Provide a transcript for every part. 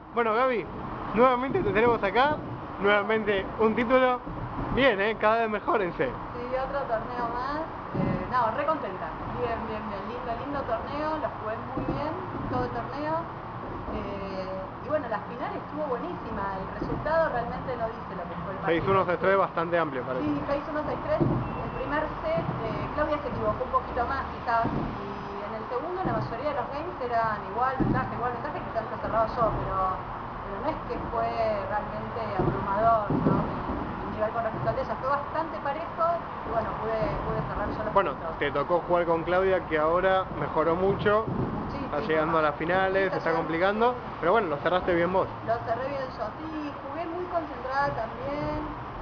Bueno, Gaby, nuevamente te tenemos acá, nuevamente un título. Bien, cada vez mejor en C. Sí, otro torneo más. No, re contenta. Bien. Lindo torneo, lo jugué muy bien, todo el torneo. Y bueno, la final estuvo buenísima. El resultado realmente no dice lo que fue el partido. 6-1, 6-3, bastante amplio parece. Sí, 6-1, 6-3. El primer set, Claudia se equivocó un poquito más quizás. Y en el segundo la mayoría de los games eran igual ventaja, quizás lo cerraba yo, pero no es que fue realmente abrumador, ¿no? Mi nivel con respecto al de ella fue bastante parejo y bueno, pude cerrar yo los Bueno, puntos. te tocó jugar con Claudia, que ahora mejoró mucho, está llegando a las finales, se está complicando, pero bueno, lo cerraste bien vos. Lo cerré bien yo, sí, jugué muy concentrada también,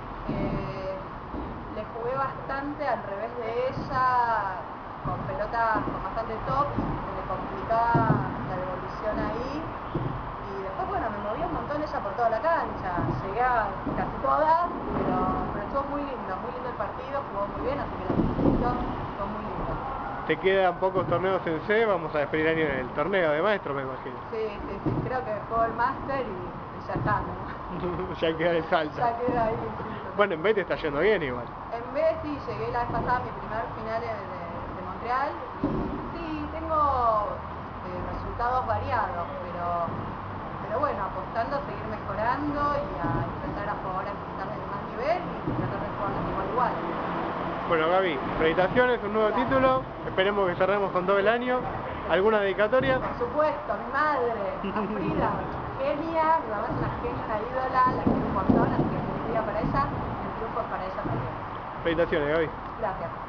le jugué bastante al revés de ella, con pelotas con bastante top, se le complicaba la devolución ahí. Y después, bueno, me moví un montón ella por toda la cancha, llegué a casi todas, pero estuvo muy lindo el partido, jugó muy bien, así que la felicito, estuvo muy lindo. Te quedan pocos torneos en C, vamos a despedir año en el torneo de maestro, me imagino. Sí, creo que juego el máster y ya está, ¿no? Ya queda el salto. Ya queda ahí, sí. Bueno, en B te está yendo bien igual. En B sí, llegué la vez pasada a mi primer final de Montreal y sí, tengo resultados variados, pero bueno, apostando a seguir mejorando y a empezar a jugar quizás de más nivel y tratar de jugar igual. Bueno, Gaby, felicitaciones, un nuevo título, esperemos que cerremos con todo el año. ¿Alguna dedicatoria? Por supuesto, a mi madre, a Frida, genia, mi mamá es una genia, una ídola, la quiero un montón, así que felicidad para ella y el triunfo es para ella también. Felicitaciones, Gaby. Gracias.